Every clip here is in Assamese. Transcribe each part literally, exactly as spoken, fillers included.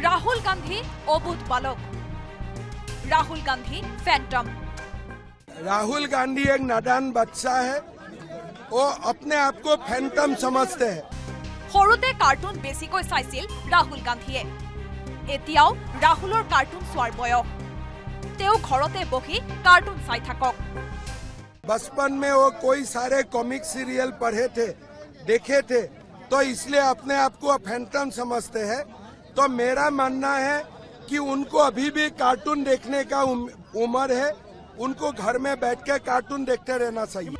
राहुल गांधी अबुध बालक, राहुल गांधी फैंटम। राहुल गांधी एक नादान बच्चा है, वो अपने आप को फैंटम समझते हैं। सरुते कार्टून बेसिकै चाइছিল राहुल गांधीये। एतियाও राहुलर कार्टून चोৱাৰ बयस। तेও घरते बहि कार्टून चाइ थाকক। बचपन में वो कोई सारे कॉमिक सीरियल पढ़े थे, देखे थे, तो इसलिए अपने आप को फैंटम समझते हैं। तो मेरा मानना है कि उनको अभी भी कार्टून देखने का उम्र है, उनको घर में बैठ के कार्टून देखते रहना चाहिए।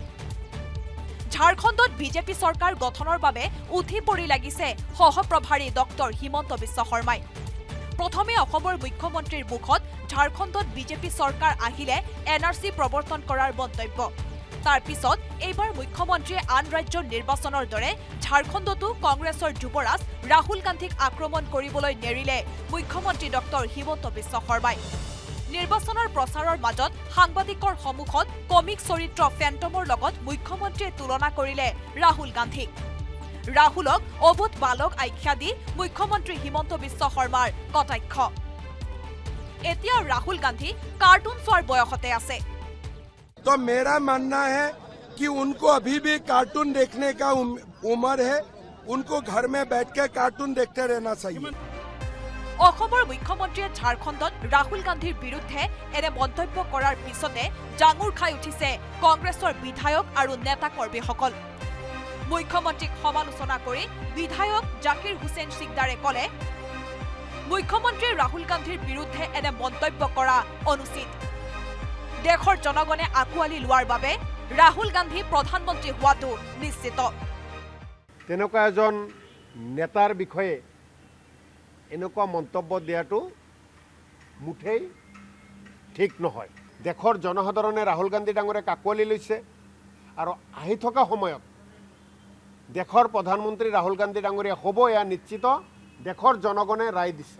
झारखंडत बीजेपी सरकार गठনৰ বাবে উঠি পৰি লাগিছে সহপ্ৰভাৰী ডক্টৰ হিমন্ত বিশ্ব শৰ্মাই। প্ৰথমে অসমৰ মুখ্যমন্ত্ৰীৰ মুখত झारखंडत बीजेपी सरकार আহিলে এন আৰ চি প্ৰৱৰ্তন কৰাৰ মন্তব্য। তাৰ পিছত এইবাৰ মুখ্যমন্ত্ৰীয়ে আন ৰাজ্যৰ নিৰ্বাচনৰ দৰে झारखंडতো কংগ্ৰেছৰ যুৱৰাজ ৰাহুল গান্ধীক আক্ৰমণ কৰিবলৈ নেৰিলে মুখ্যমন্ত্ৰী ডক্টৰ হিমন্ত বিশ্ব শৰ্মাই। নিৰ্বাচনৰ প্ৰচাৰৰ মাজত সাংবাদিকৰ সন্মুখত কমিক চৰিত্ৰ ফেণ্টমৰ লগত মুখ্যমন্ত্ৰীয়ে তুলনা কৰিলে ৰাহুল গান্ধীক। ৰাহুলক অবুধ বালক আখ্যা দি মুখ্যমন্ত্ৰী হিমন্ত বিশ্ব শৰ্মাৰ কটাক্ষ। এতিয়া राहुल गांधी कार्टून चोৱাৰ বয়সতে আছে। तो मेरा मानना है कि उनको अभी भी कार्टून देखने का उम्र है, उनको घर में बैठ के कार्टून देखते रहना चाहिए। অসমৰ মুখ্যমন্ত্ৰীয়ে झारखंडत राहुल गांधीৰ বিৰুদ্ধে এনে মন্তব্য কৰাৰ পিছতে জাঙুৰ খাই উঠিছে কংগ্ৰেছৰ বিধায়ক আৰু নেতা কৰ্মীসকল। মুখ্যমন্ত্ৰীক সমালোচনা কৰি বিধায়ক জাকিৰ হুছেইন সিকদাৰে কলে, মুখ্যমন্ত্ৰী ৰাহুল গান্ধীৰ বিৰুদ্ধে এনে মন্তব্য কৰা অনুচিত। দেশৰ জনগণে আকুৱালি লোৱাৰ বাবে ৰাহুল গান্ধী প্ৰধানমন্ত্ৰী হোৱাটো নিশ্চিত। তেনেকুৱা এজন নেতাৰ বিষয়ে এনেকুৱা মন্তব্য দিয়াটো মুঠেই ঠিক নহয়। দেশৰ জনসাধাৰণে ৰাহুল গান্ধী ডাঙৰীয়াক আকুৱালি লৈছে আৰু আহি থকা সময়ত দেশৰ প্ৰধানমন্ত্ৰী ৰাহুল গান্ধী ডাঙৰীয়া হ'ব এয়া নিশ্চিত। দেশৰ জনগণে ৰায় দিছে।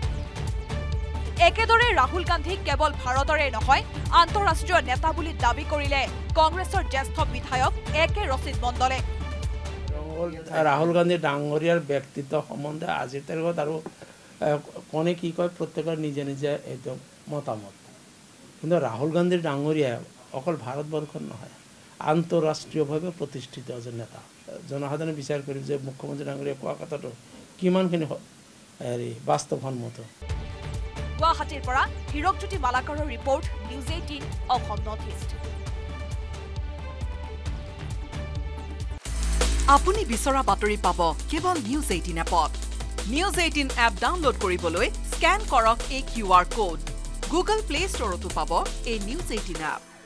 একেদৰে ৰাহুল গান্ধী কেৱল ভাৰতৰে নহয় আন্তঃৰাষ্ট্ৰীয় নেতা বুলি দাবী কৰিলে কংগ্ৰেছৰ জ্যেষ্ঠ বিধায়ক এ কে ৰচিদ মণ্ডলে। ৰাহুল গান্ধী ডাঙৰীয়াৰ ব্যক্তিত্ব সম্বন্ধে আজিৰ তাৰিখত আৰু কোনে কি কয় প্ৰত্যেকৰ নিজে নিজে এইটো মতামত। কিন্তু ৰাহুল গান্ধী ডাঙৰীয়া অকল ভাৰতবৰ্ষৰ নহয়, আন্তঃৰাষ্ট্ৰীয়ভাৱে প্ৰতিষ্ঠিত এজন নেতা। জনসাধাৰণে বিচাৰ কৰিব যে মুখ্যমন্ত্ৰী ডাঙৰীয়া কোৱা কথাটো কিমানখিনি হেৰি বাস্তৱসন্মত। গুৱাহাটীৰ পৰা হিৰকজ্যোতি মালাকাৰৰ report, news eighteen Assam north east. আপুনি বিচৰা বাতৰি পাব কেৱল নিউজ এইটিন এপত। নিউজ এইটিন এপ ডাউনলোড কৰিবলৈ স্কেন কৰক এই Q R code. Google play ষ্টৰতো পাব এই নিউজ এইটিন এপ।